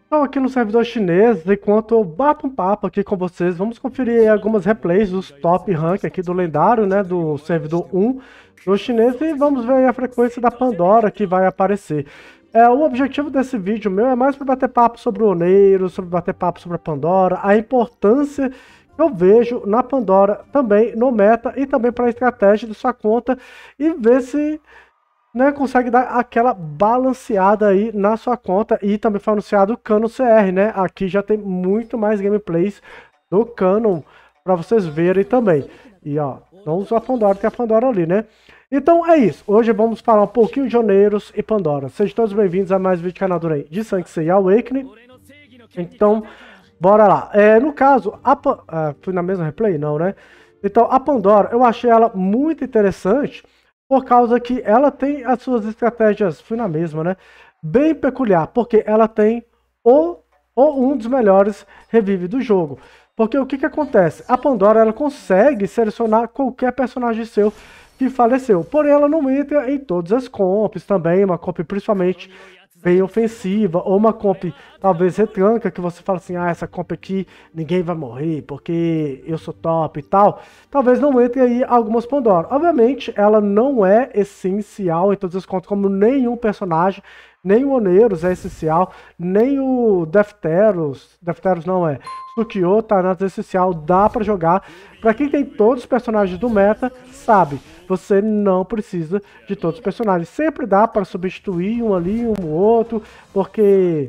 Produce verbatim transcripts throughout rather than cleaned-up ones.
Estou aqui no servidor chinês, enquanto eu bato um papo aqui com vocês, vamos conferir algumas replays dos top rank aqui do lendário, né, do servidor um do chinês e vamos ver aí a frequência da Pandora que vai aparecer. É, o objetivo desse vídeo meu é mais para bater papo sobre o Oneiro, sobre bater papo sobre a Pandora, a importância que eu vejo na Pandora também no meta e também para a estratégia de sua conta e ver se, né, consegue dar aquela balanceada aí na sua conta. E também foi anunciado o Canon C R, né? Aqui já tem muito mais gameplays do Canon para vocês verem também. E ó, não usa a Pandora, tem a Pandora ali, né? Então é isso. Hoje vamos falar um pouquinho de Oneiros e Pandora. Sejam todos bem-vindos a mais um vídeo do canal do Rei de Sansei Awakening. Então, bora lá. É, no caso, a Pa- ah, fui na mesma replay? Não, né? Então, a Pandora, eu achei ela muito interessante por causa que ela tem as suas estratégias, fui na mesma, né? Bem peculiar, porque ela tem o, ou um dos melhores revive do jogo. Porque o que que acontece? A Pandora, ela consegue selecionar qualquer personagem seu que faleceu. Porém, ela não entra em todas as comps também, uma comp principalmente bem ofensiva, ou uma comp talvez retranca, que você fala assim, ah, essa comp aqui ninguém vai morrer, porque eu sou top e tal, talvez não entre aí algumas Pandora. Obviamente, ela não é essencial em todas as contas, como nenhum personagem, nem o Oneiros é essencial, nem o Defteros, Defteros não é, Sukiô, Thanatos é essencial, dá pra jogar. Pra quem tem todos os personagens do meta, sabe, você não precisa de todos os personagens. Sempre dá para substituir um ali, um outro, porque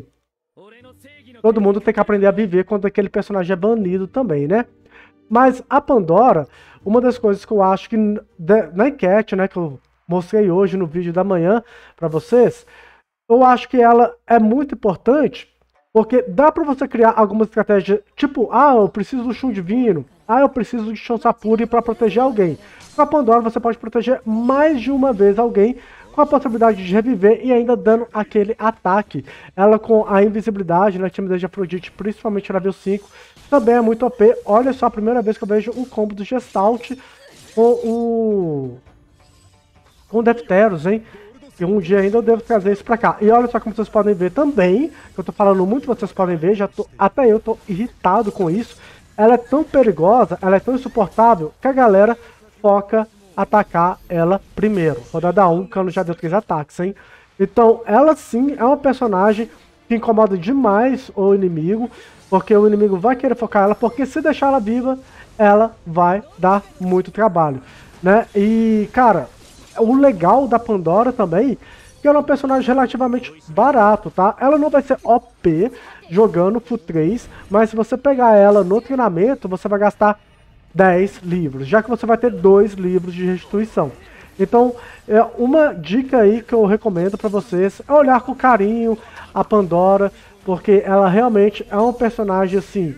todo mundo tem que aprender a viver quando aquele personagem é banido também, né? Mas a Pandora, uma das coisas que eu acho que na enquete, né, que eu mostrei hoje no vídeo da manhã para vocês, eu acho que ela é muito importante, porque dá para você criar alguma estratégia, tipo, ah, eu preciso do Shun Divino, ah, eu preciso de Chão Sapuri para proteger alguém. Com a Pandora você pode proteger mais de uma vez alguém, com a possibilidade de reviver e ainda dando aquele ataque. Ela com a invisibilidade, né, timidez de Afrodite, principalmente level cinco, também é muito O P. Olha só, a primeira vez que eu vejo um combo do Gestalt com o... com o Defteros, hein? E um dia ainda eu devo trazer isso pra cá. E olha só como vocês podem ver também, que eu tô falando muito, vocês podem ver, já tô, até eu tô irritado com isso. Ela é tão perigosa, ela é tão insuportável, que a galera foca atacar ela primeiro. Rodada um, Cano já deu três ataques, hein? Então, ela sim é uma personagem que incomoda demais o inimigo, porque o inimigo vai querer focar ela, porque se deixar ela viva, ela vai dar muito trabalho, né? E, cara, o legal da Pandora também, que ela é um personagem relativamente barato, tá? Ela não vai ser O P jogando full três, mas se você pegar ela no treinamento, você vai gastar dez livros, já que você vai ter dois livros de restituição. Então, é uma dica aí que eu recomendo para vocês é olhar com carinho a Pandora, porque ela realmente é um personagem assim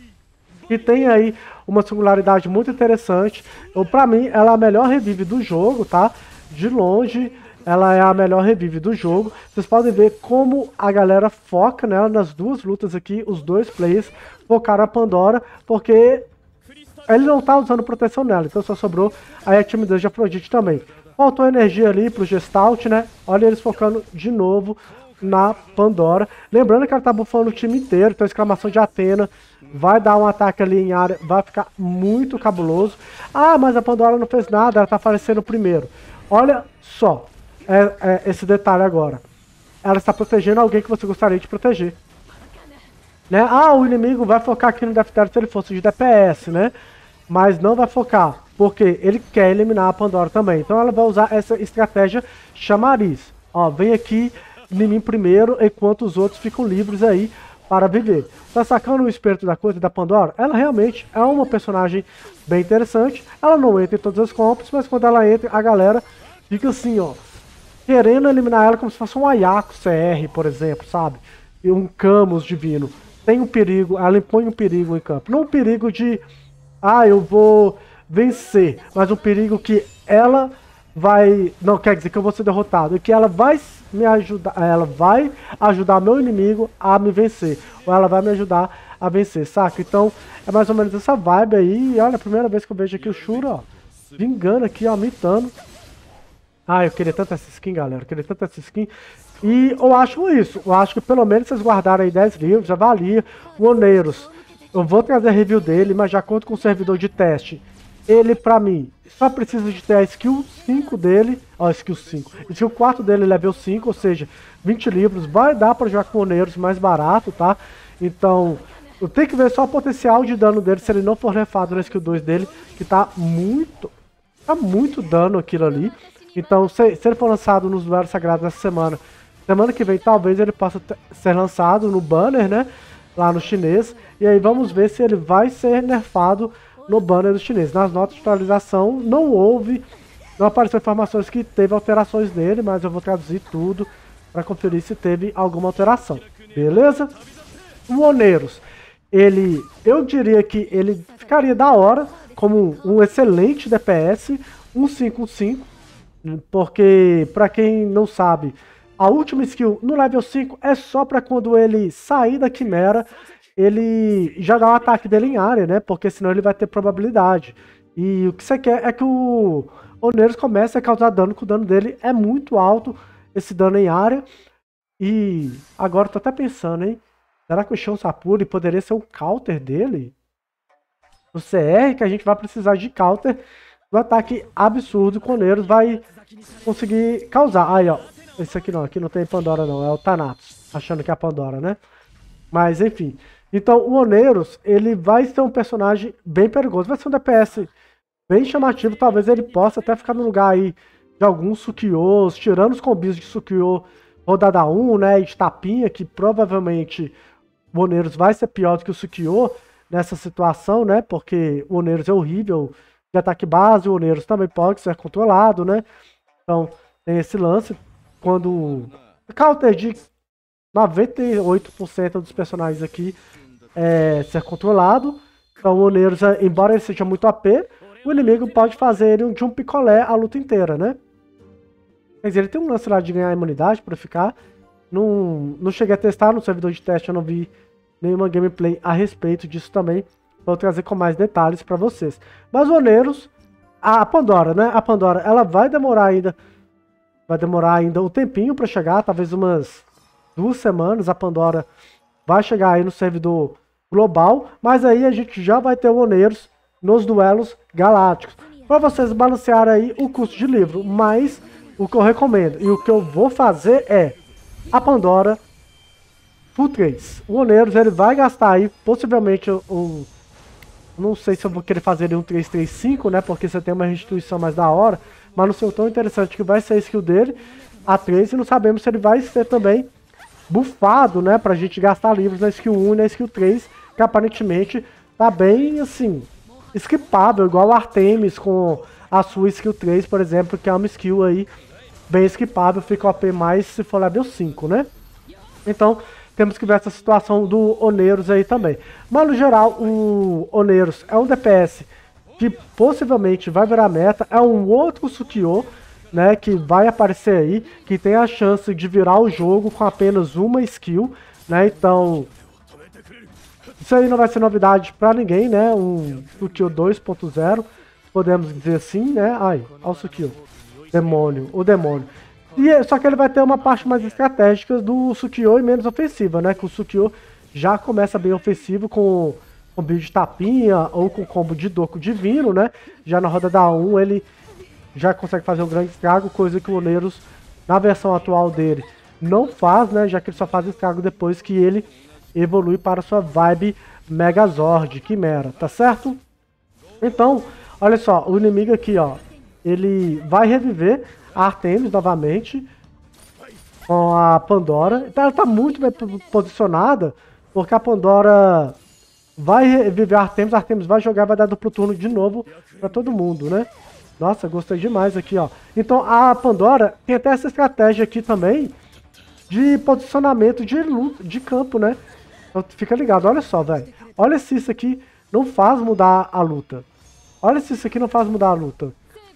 que tem aí uma singularidade muito interessante. Para mim, ela é a melhor revive do jogo, tá? De longe, ela é a melhor revive do jogo. Vocês podem ver como a galera foca nela nas duas lutas aqui, os dois players focaram a Pandora, porque ele não tá usando proteção nela, então só sobrou aí a timidez de Afrodite também. Faltou energia ali pro Gestalt, né? Olha eles focando de novo na Pandora. Lembrando que ela tá bufando o time inteiro, então exclamação de Athena vai dar um ataque ali em área, vai ficar muito cabuloso. Ah, mas a Pandora não fez nada, ela tá aparecendo primeiro. Olha só é, é, esse detalhe agora. Ela está protegendo alguém que você gostaria de proteger. Né? Ah, o inimigo vai focar aqui no Defter se ele fosse de D P S, né? Mas não vai focar, porque ele quer eliminar a Pandora também. Então ela vai usar essa estratégia chamariz. Ó, vem aqui em mim primeiro, enquanto os outros ficam livres aí para viver. Tá sacando o espírito da coisa da Pandora? Ela realmente é uma personagem bem interessante. Ela não entra em todas as comps, mas quando ela entra, a galera fica assim, ó, querendo eliminar ela como se fosse um Ayako C R, por exemplo, sabe? E um Camus divino. Tem um perigo, ela impõe um perigo em campo. Não um perigo de, ah, eu vou vencer, mas um perigo que ela vai, não quer dizer que eu vou ser derrotado, e que ela vai me ajudar, ela vai ajudar meu inimigo a me vencer, ou ela vai me ajudar a vencer, saca? Então é mais ou menos essa vibe aí. E olha, a primeira vez que eu vejo aqui o Shura, ó, vingando aqui, ó, mitando. Ah, eu queria tanto essa skin, galera, eu queria tanto essa skin. E eu acho isso. Eu acho que pelo menos vocês guardaram aí dez livros, avalia. O Oneiros, eu vou trazer a review dele, mas de acordo com o servidor de teste, ele pra mim só precisa de ter a skill cinco dele. Ó, skill cinco. Skill quatro dele level cinco, ou seja, vinte livros. Vai dar pra jogar com o Oneiros mais barato, tá? Então, eu tenho que ver só o potencial de dano dele se ele não for nerfado na skill dois dele, que tá muito. Tá muito dano aquilo ali. Então, se, se ele for lançado nos duelos sagrados essa semana, semana que vem talvez ele possa ser lançado no banner, né? Lá no chinês. E aí vamos ver se ele vai ser nerfado no banner do chinês. Nas notas de atualização não houve, não apareceu informações que teve alterações nele, mas eu vou traduzir tudo para conferir se teve alguma alteração. Beleza? O Oneiros, ele, eu diria que ele ficaria da hora como um excelente D P S, um cinco um cinco, porque para quem não sabe, a última skill no level cinco é só para quando ele sair da quimera, ele jogar o ataque dele em área, né? Porque senão ele vai ter probabilidade. E o que você quer é que o Oneiros comece a causar dano, que o dano dele é muito alto, esse dano em área. E agora eu tô até pensando, hein? Será que o Shun Sapuri poderia ser um counter dele? O C R, que a gente vai precisar de counter do ataque absurdo que o Oneiros vai conseguir causar. Aí, ó. Esse aqui não, aqui não tem Pandora não, é o Thanatos. Achando que é a Pandora, né? Mas, enfim. Então, o Oneiros, ele vai ser um personagem bem perigoso. Vai ser um D P S bem chamativo. Talvez ele possa até ficar no lugar aí de alguns Sukiôs, tirando os combis de Sukiô rodada um, né? E de tapinha, que provavelmente o Oneiros vai ser pior do que o Sukiô nessa situação, né? Porque o Oneiros é horrível de ataque base, o Oneiros também pode ser controlado, né? Então, tem esse lance. Quando counter de noventa e oito por cento dos personagens aqui é ser controlado. Então o Oneiros, embora ele seja muito A P, o inimigo pode fazer ele de um picolé a luta inteira, né? Quer dizer, ele tem um lance lá de ganhar imunidade para ficar. Não, não cheguei a testar no servidor de teste, eu não vi nenhuma gameplay a respeito disso também. Vou trazer com mais detalhes para vocês. Mas o Oneiros, a Pandora, né? A Pandora, ela vai demorar ainda... Vai demorar ainda um tempinho para chegar, talvez umas duas semanas. A Pandora vai chegar aí no servidor global, mas aí a gente já vai ter o Oneiros nos duelos galácticos. Para vocês balancearem aí o custo de livro, mas o que eu recomendo e o que eu vou fazer é a Pandora Full três. O Oneiros ele vai gastar aí possivelmente um... Não sei se eu vou querer fazer um três três cinco, né? Porque você tem uma restituição mais da hora. Mas não sei o tão interessante que vai ser a skill dele, a três, e não sabemos se ele vai ser também buffado, né? Pra gente gastar livros na skill um e na skill três, que aparentemente tá bem, assim, skipável, igual o Artemis com a sua skill três, por exemplo, que é uma skill aí bem skipável, fica O P mais se for level cinco, né? Então, temos que ver essa situação do Oneiros aí também. Mas, no geral, o Oneiros é um D P S que possivelmente vai virar meta, é um outro Sukiô, né, que vai aparecer aí, que tem a chance de virar o jogo com apenas uma skill, né, então isso aí não vai ser novidade pra ninguém, né, um Sukiô dois ponto zero, podemos dizer assim, né, ai, olha o Sukiô, demônio, o demônio. E, só que ele vai ter uma parte mais estratégica do Sukiô e menos ofensiva, né, que o Sukiô já começa bem ofensivo com combo de tapinha ou com combo de Doku Divino, né? Já na roda da um ele já consegue fazer um grande estrago, coisa que o Oneiros, na versão atual dele, não faz, né? Já que ele só faz estrago depois que ele evolui para sua vibe Megazord, Quimera, tá certo? Então, olha só, o inimigo aqui, ó, ele vai reviver a Artemis novamente com a Pandora. Então ela tá muito bem posicionada, porque a Pandora vai reviver a Artemis, a Artemis vai jogar, vai dar duplo turno de novo pra todo mundo, né? Nossa, gostei demais aqui, ó. Então a Pandora tem até essa estratégia aqui também de posicionamento de luta, de campo, né? Então fica ligado, olha só, velho. Olha se isso aqui não faz mudar a luta. Olha se isso aqui não faz mudar a luta.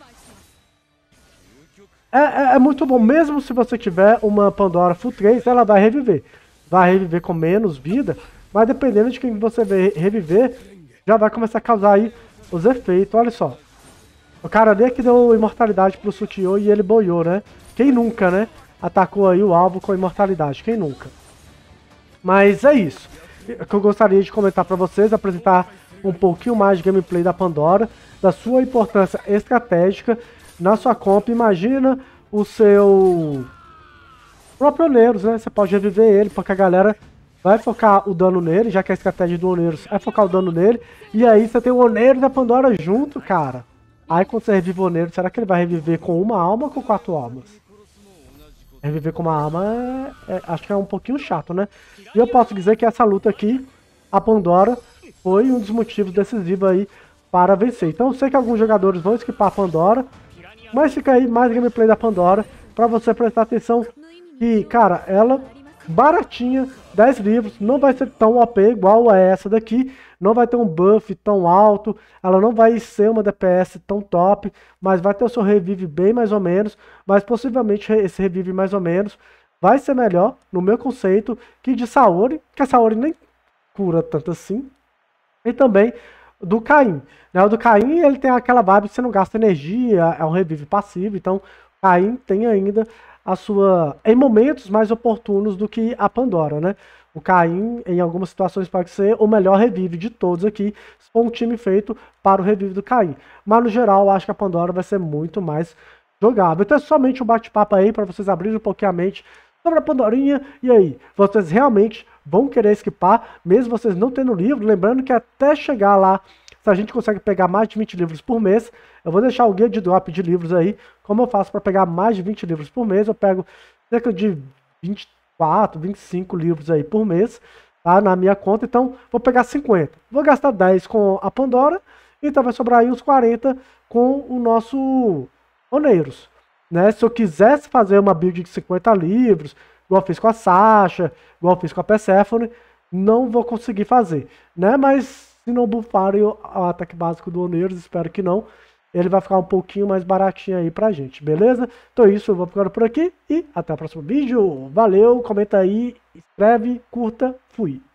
É, é, é muito bom, mesmo se você tiver uma Pandora Full três, ela vai reviver. Vai reviver com menos vida, mas dependendo de quem você vê reviver, já vai começar a causar aí os efeitos. Olha só. O cara ali é que deu imortalidade pro Sukiô e ele boiou, né? Quem nunca, né? atacou aí o alvo com imortalidade, quem nunca? Mas é isso que eu gostaria de comentar para vocês, apresentar um pouquinho mais de gameplay da Pandora, da sua importância estratégica na sua comp. Imagina o seu próprio Oneiros, né? Você pode reviver ele, porque a galera vai focar o dano nele, já que a estratégia do Oneiros é focar o dano nele, e aí você tem o Oneiros e a Pandora junto, cara. Aí quando você revive o Oneiros, será que ele vai reviver com uma alma ou com quatro almas? Reviver com uma alma é, é, acho que é um pouquinho chato, né? E eu posso dizer que essa luta aqui, a Pandora, foi um dos motivos decisivos aí para vencer. Então eu sei que alguns jogadores vão skipar a Pandora, mas fica aí mais gameplay da Pandora para você prestar atenção que, cara, ela baratinha, dez livros, não vai ser tão O P igual a essa daqui, não vai ter um buff tão alto, ela não vai ser uma D P S tão top, mas vai ter o seu revive bem mais ou menos, mas possivelmente esse revive mais ou menos vai ser melhor, no meu conceito, que de Saori, que a Saori nem cura tanto assim, e também do Caim, né? O do Caim, ele tem aquela vibe que você não gasta energia, é um revive passivo, então Caim tem ainda a sua, em momentos mais oportunos do que a Pandora, né? O Caim, em algumas situações, pode ser o melhor revive de todos aqui, se for um time feito para o revive do Caim. Mas, no geral, eu acho que a Pandora vai ser muito mais jogável. Então é somente um bate-papo aí para vocês abrirem um pouquinho a mente sobre a Pandorinha. E aí, vocês realmente vão querer skipar, mesmo vocês não tendo livro? Lembrando que até chegar lá, se a gente consegue pegar mais de vinte livros por mês, eu vou deixar o guia de drop de livros aí, como eu faço para pegar mais de vinte livros por mês. Eu pego cerca de vinte e quatro, vinte e cinco livros aí por mês, tá, na minha conta. Então vou pegar cinquenta, vou gastar dez com a Pandora, então vai sobrar aí uns quarenta com o nosso Oneiros, né? Se eu quisesse fazer uma build de cinquenta livros, igual eu fiz com a Sasha, igual eu fiz com a Persephone, não vou conseguir fazer, né? Mas se não bufarem o ataque básico do Oneiros, espero que não, ele vai ficar um pouquinho mais baratinho aí pra gente, beleza? Então é isso, eu vou ficando por aqui e até o próximo vídeo. Valeu, comenta aí, escreve, curta, fui!